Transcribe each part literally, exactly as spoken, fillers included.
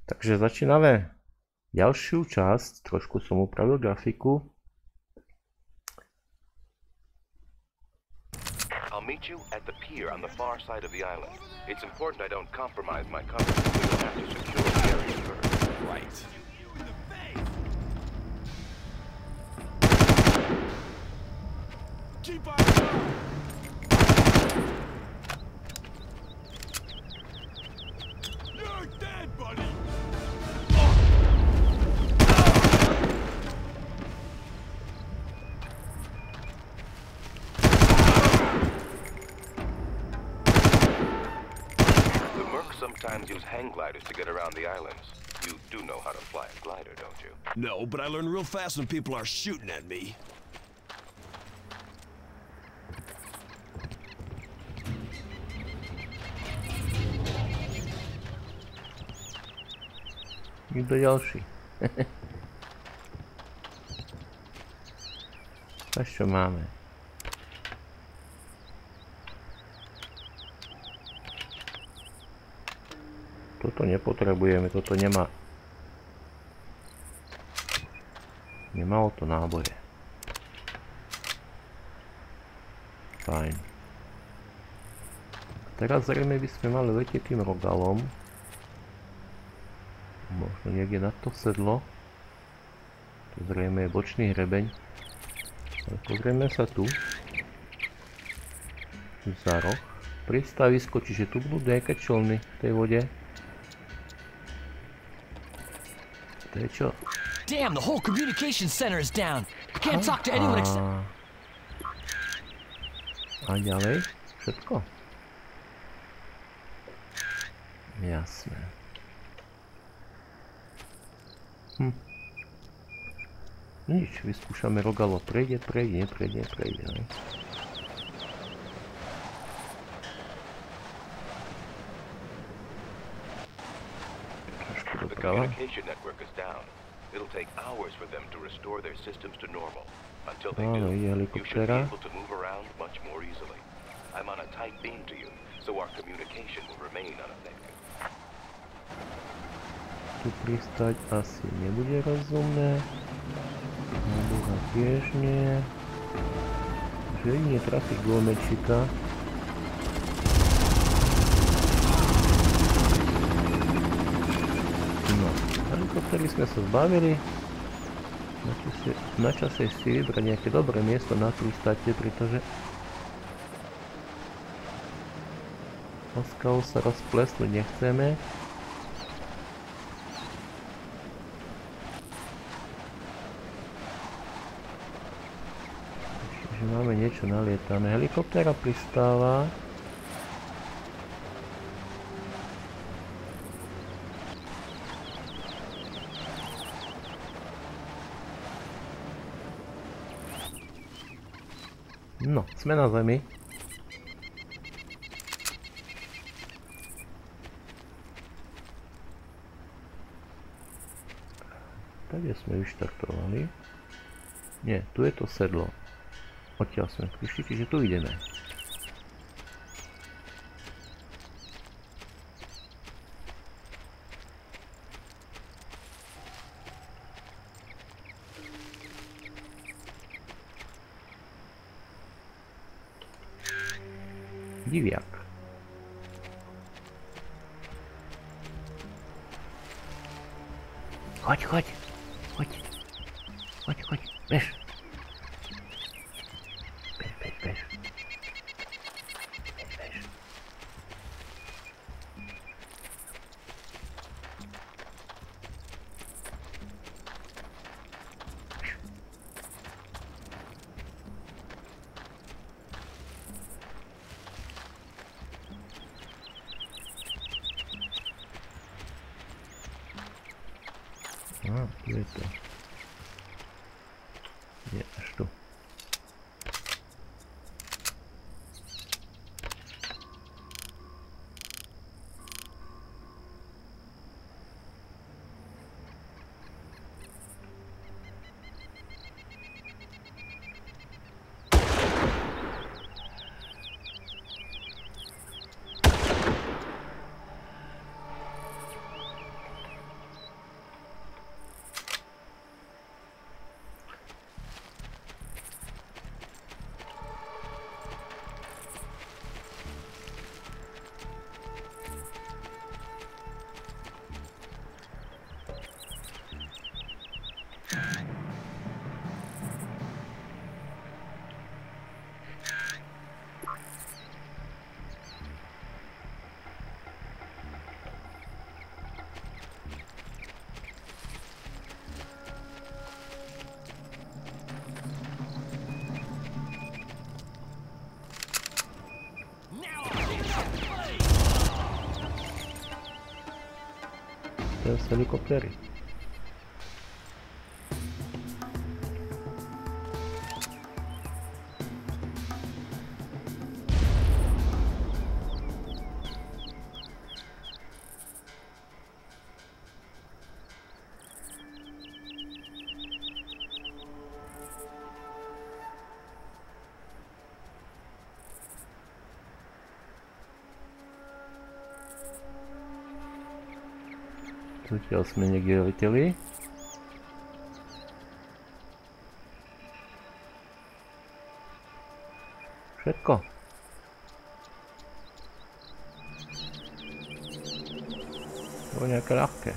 Takže začíname ďalšiu časť, trošku som upravil grafiku. I'll meet you at the pier on the far side of the island. It's important I don't compromise my cover, so you'll have to secure the area first. Right. Keep on going! You're dead, buddy! Sometimes use hang gliders to get around the islands. You do know how to fly a glider, don't you? No, but I learn real fast when people are shooting at me. Nikto ďalší. A čo máme? Toto nepotrebujeme, toto nemá... Nemalo to náboje. Fajn. Teraz zrejme by sme mali letieť tým rogalom. Možno niekde na to sedlo. To zrejme je bočný hrebeň. Ale pozrieme sa tu. Za roh. Pristavisko, čiže tu budú nejaké člny v tej vode. Damn, the whole communication center is down. I can't talk to anyone except... A ďalej? Všetko? Jasné. Hm. Nič, vyskúšame rogalo. Prejde, prejde, prejde, prejde, ne? The communication network is down. It'll take hours for them to restore their systems to normal. Until they do, you should be able to move around much more easily. I'm on a tight beam to you, so our communication will remain unaffected. Tu pristať asi nebude rozumné. Na Boha tiež nie. Že jedine trafí glomečika. Helikoptery sme sa zbavili. Na čase si vybrať nejaké dobré miesto na pristátie, pretože Oskal sa rozplesnúť nechceme. Čiže máme niečo nalietané. Helikoptera pristáva. No, sme na zemi. Tady sme vyštartovali. Nie, tu je to sedlo. Odtiaľ sme prišli, čiže tu ideme. Diviak. Choď, choď, choď, choď, choď, bež. Bež, bež, bež. Bež, bež. A, tu je to. Nie, až tu. Teraz helikoptery. Zatiaľ sme niekde leteli. Všetko. To bolo nejaké ľahké.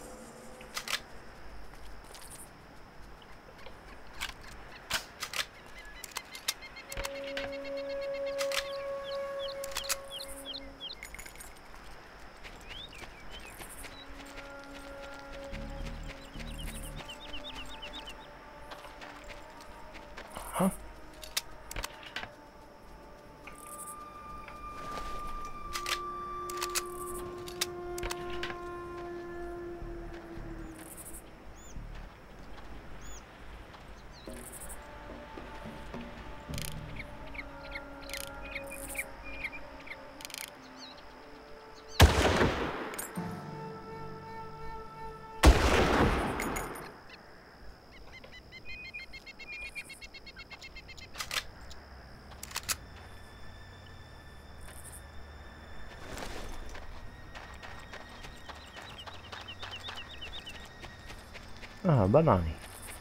Aha, banány.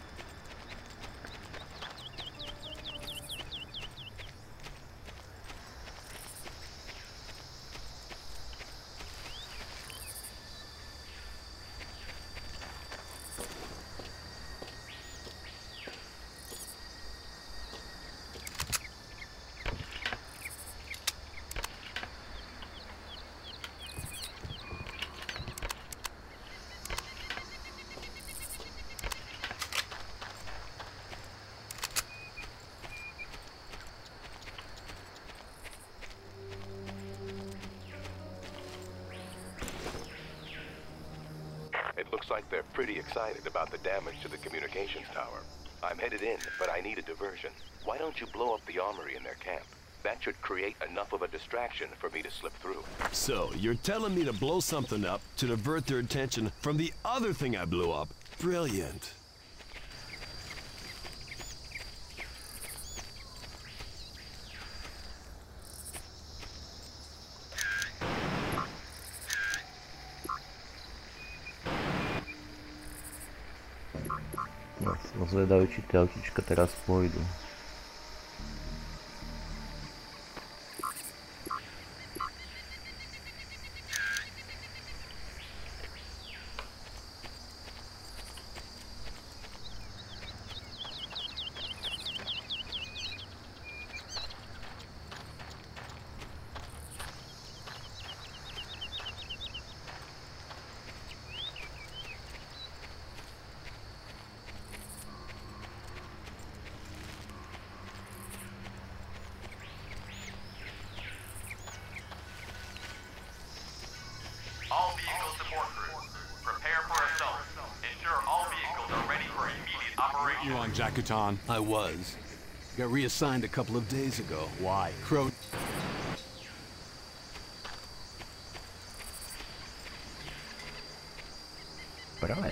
It looks like they're pretty excited about the damage to the communications tower. I'm headed in, but I need a diversion. Why don't you blow up the armory in their camp? That should create enough of a distraction for me to slip through. So, you're telling me to blow something up to divert their attention from the other thing I blew up? Brilliant. Som zvedavý, či tie autička teraz pôjdu. All vehicle support crews, prepare for assault. Ensure all vehicles are ready for immediate operation. You on Jakutan? I was. Got reassigned a couple of days ago. Why? Crow... Right.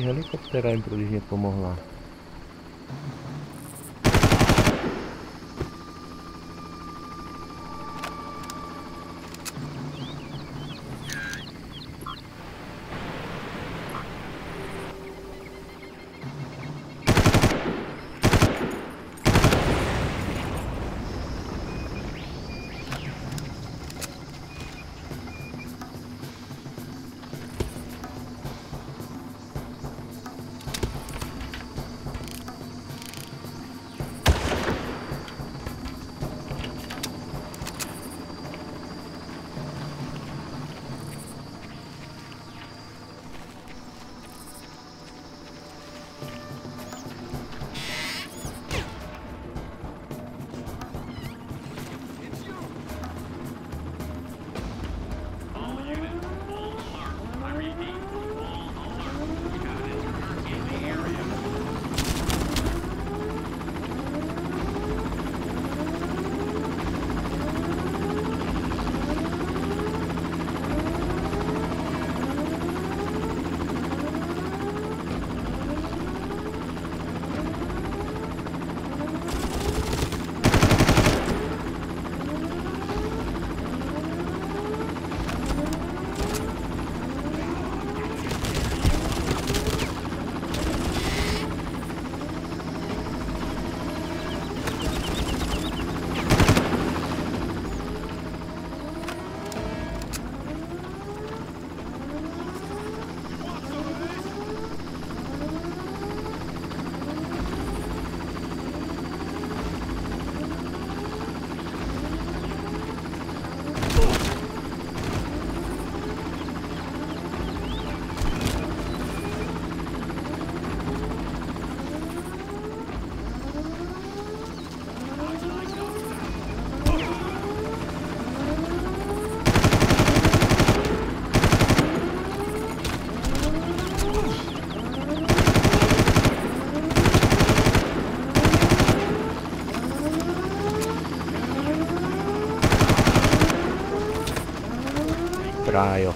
helikoptéra im príliš nepomohla. Rájo.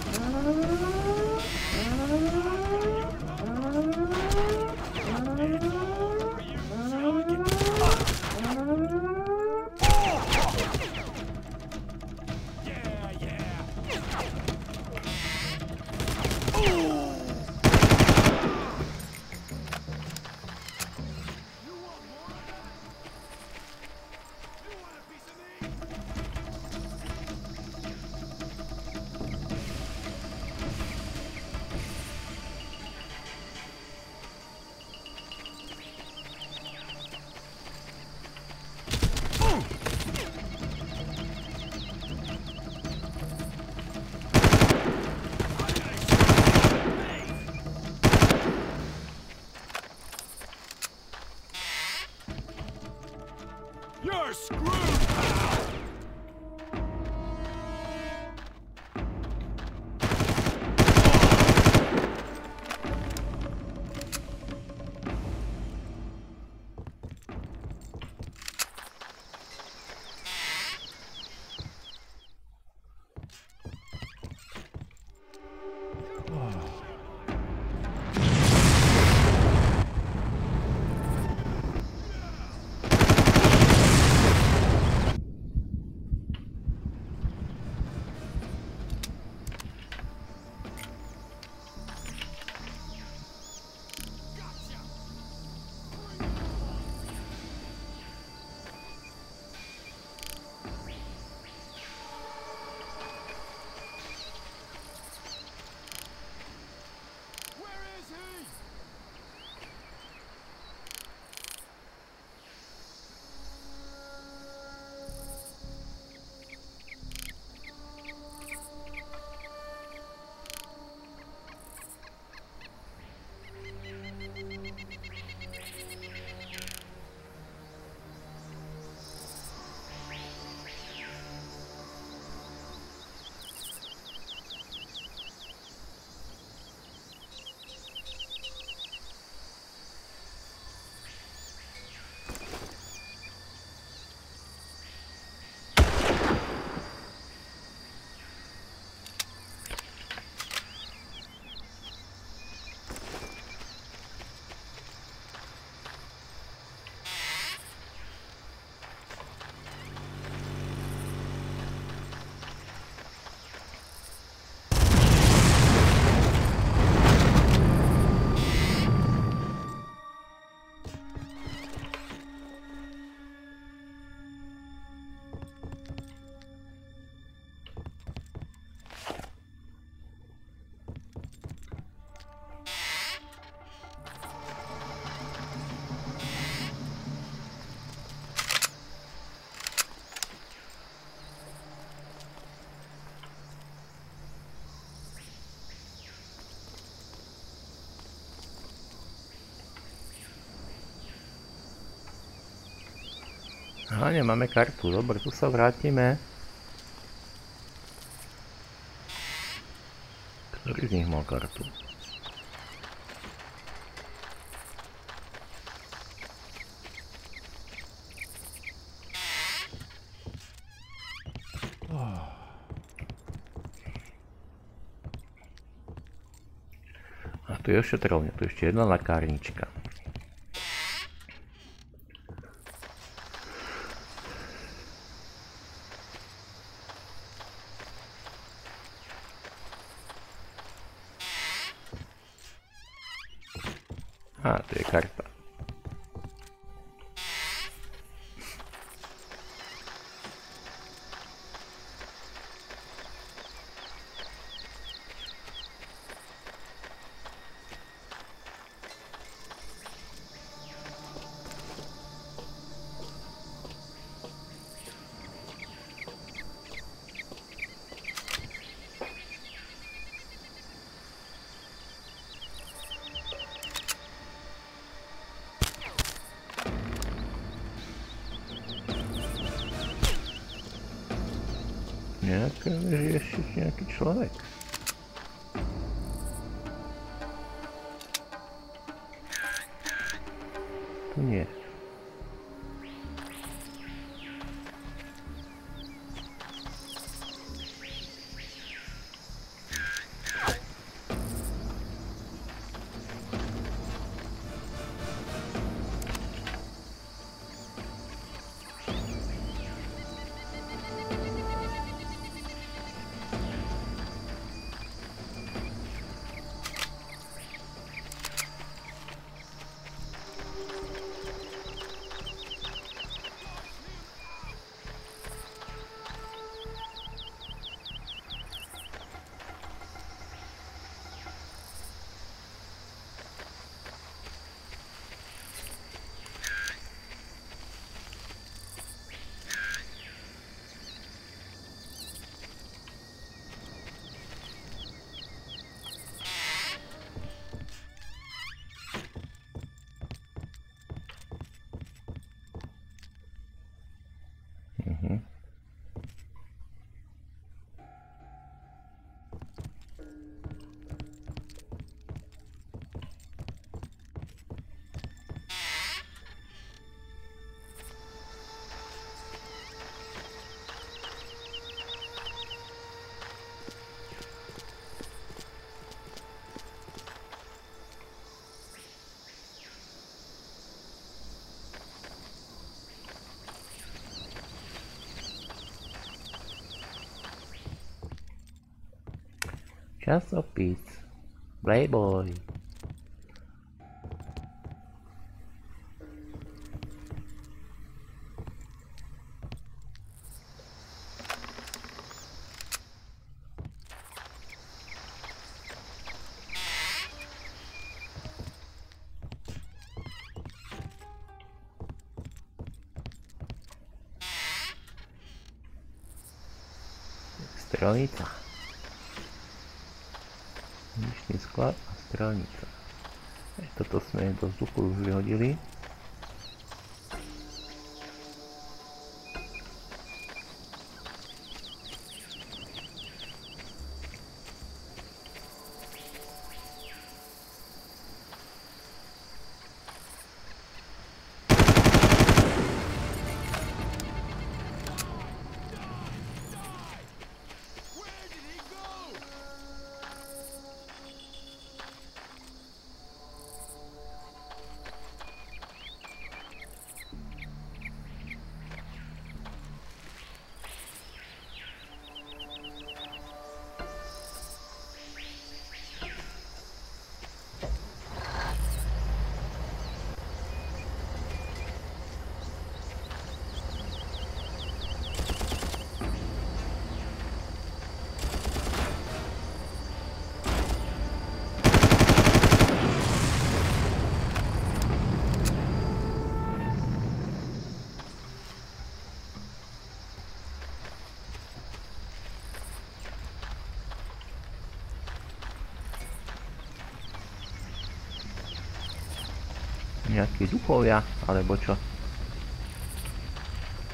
You're screwed, pal! Aha, nemáme kartu. Dobre, tu sa vrátime. Ktorý z nich mal kartu? A tu je ošetrovňa, tu je ešte jedna lekárnička. A, tu je karta. Nejaké, že ešte nejaký človek. Tu nie. Časopis. Playboy. Strelnica. Ničný sklad a strelnica. Aj toto sme do vzduchu už vyhodili. Nejakí duchovia, alebo čo?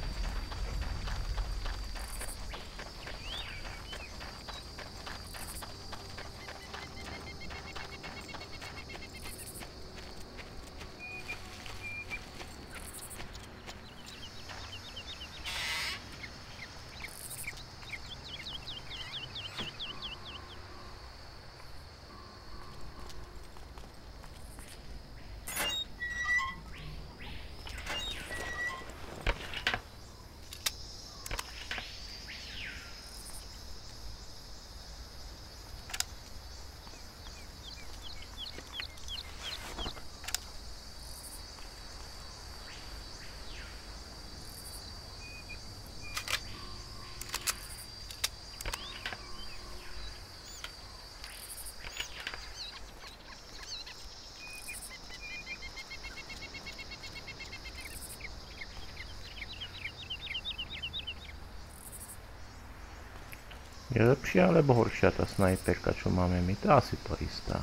Je lepšia alebo horšia tá snajperka, čo máme my? To asi to istá.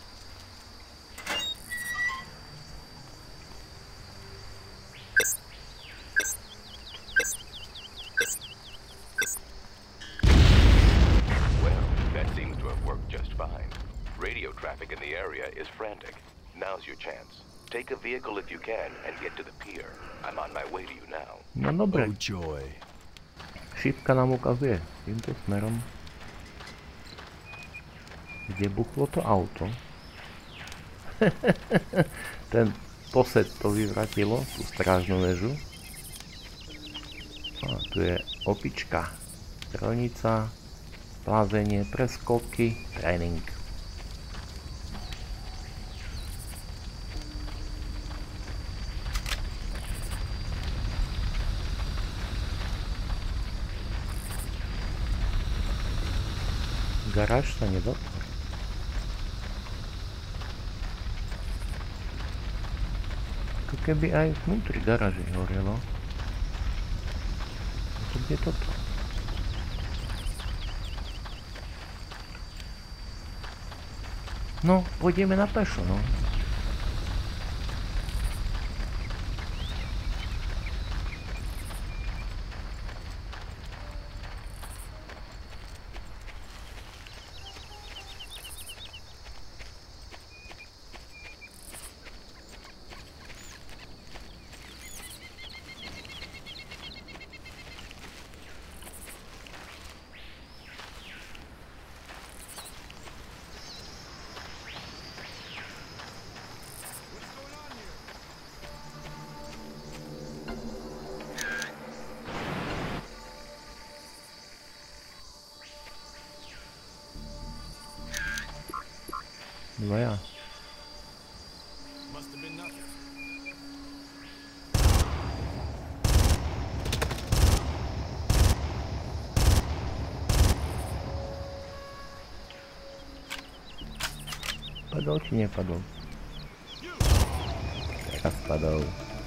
Well, that seems to have worked just fine. Radio traffic in the area is frantic. Now's your chance. Take a vehicle if you can and get to the pier. I'm on my way to you now. No dobre. Oh joy. Šípka nám ukazuje týmto smerom. Kde buchlo to auto? Ten posed to vyvratilo, tú strážnu väžu. A tu je opička. Strelnica, plázenie, preskoky, tréning. Garáž sa nedotkol. Ako keby aj vnútri garáže horelo. To kde je toto? No, pôjdeme na pešo, no. Dvaja. Must have been nothing. Padol či nepadol? Teraz padol.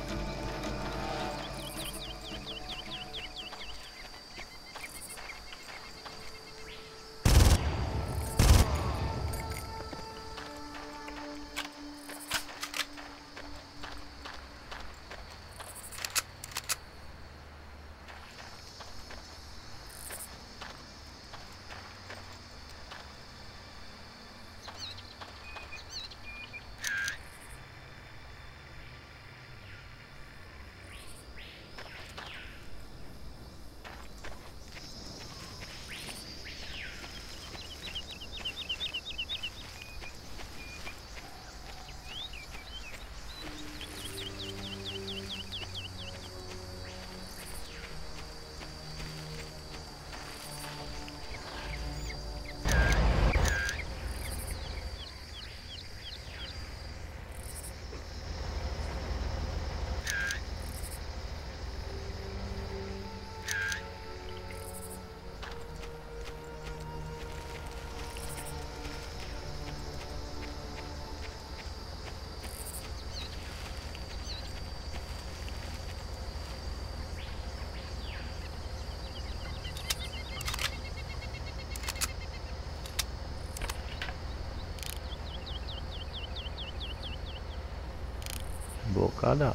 Blokáda.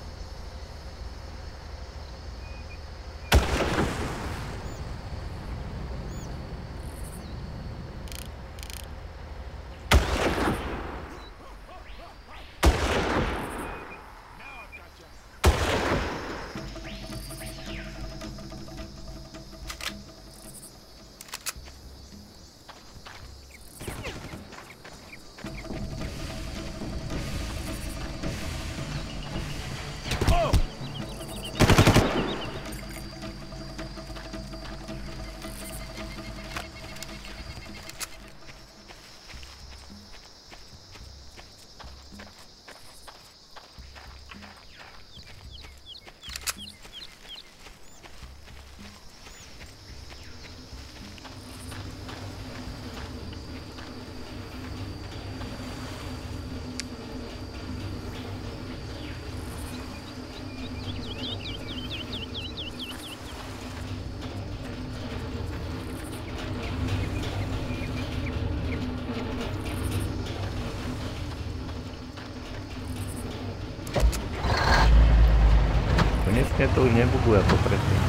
nesmie to už nebuduje ako predtým.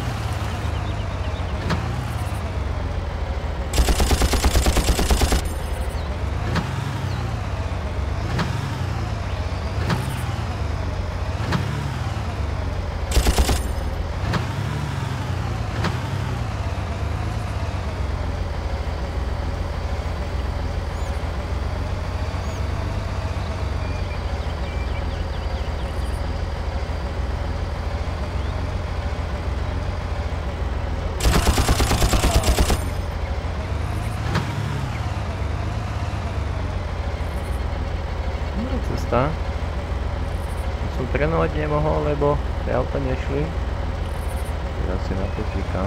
Cesta. Som trénovať nemohol, lebo tie auta nešli. Teraz si na to zvykám.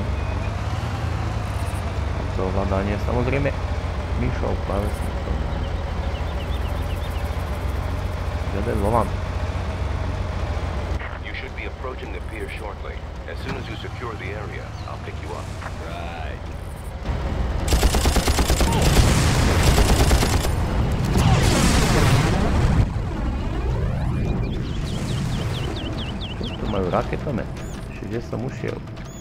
A to ovládanie, samozrejme myšou, klávesnicou. Žiaden volant. You should be approaching the pier shortly. As soon as you secure the area, I'll pick you up. Right. Majú raketomet. Kde som ušiel?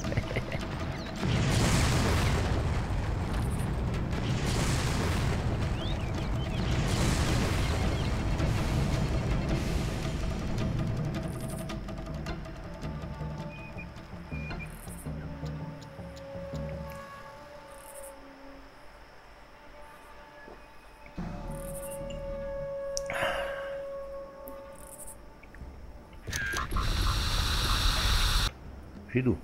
Židu.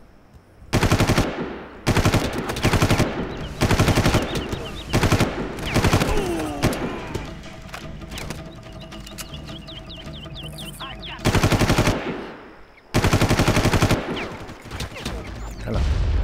Hele.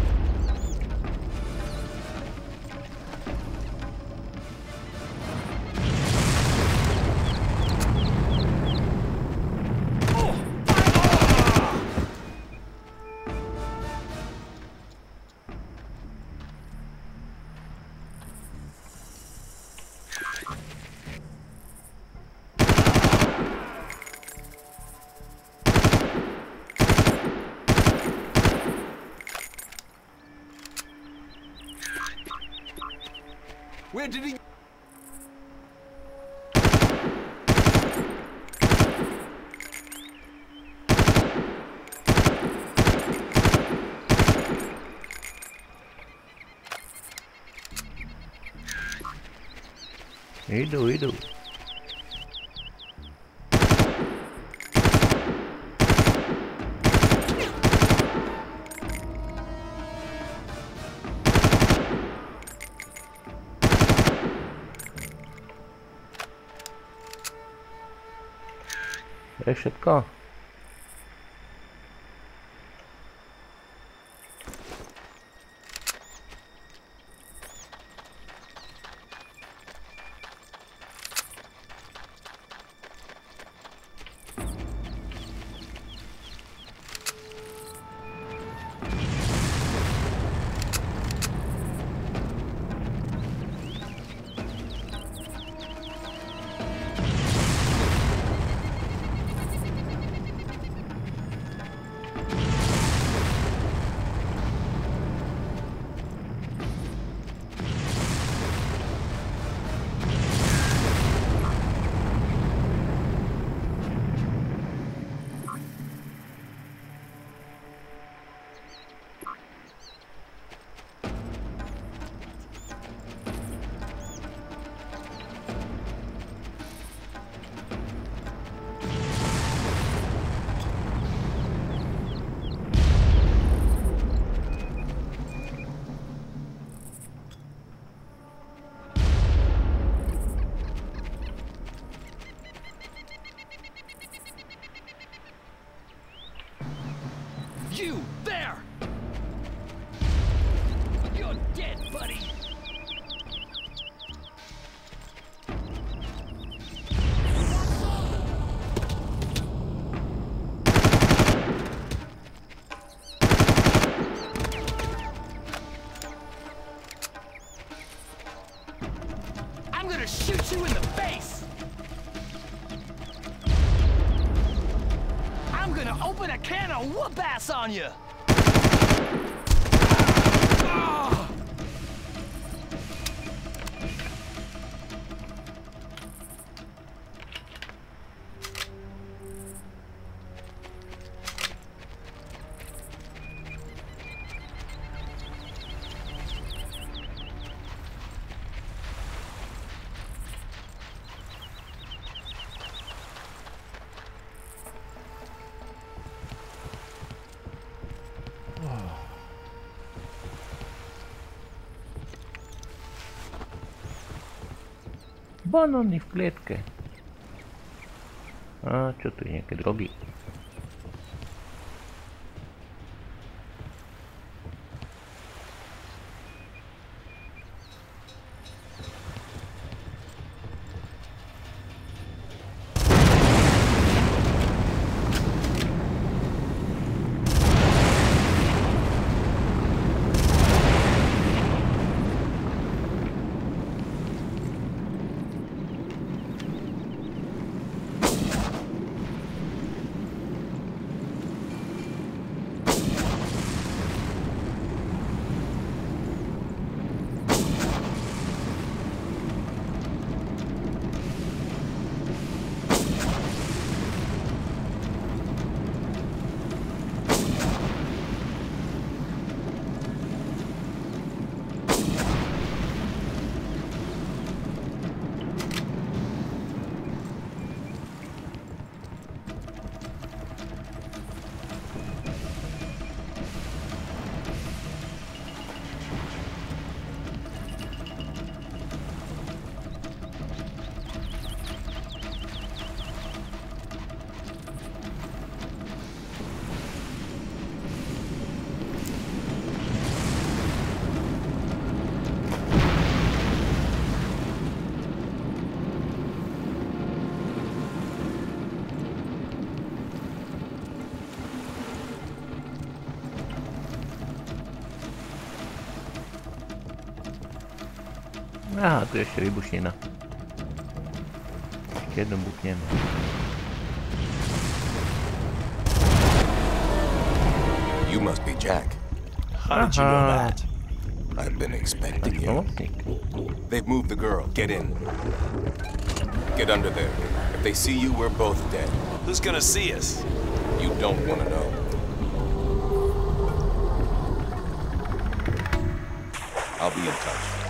Where did he... Idú, idú. To je všetko. You there! You're dead, buddy! I'm gonna shoot you in the face! I'm gonna gonna open a can of whoop ass on you! Ah! Banany v klietke. A čo tu je, nejaké drogy? Aha, tu je ešte výbušnina. Ešte jednu buknem. You must be Jack. How did you know that? I've been expecting you. They've moved the girl. Get in. Get under there. If they see you, we're both dead. Who's gonna see us? You don't want to know. I'll be in touch.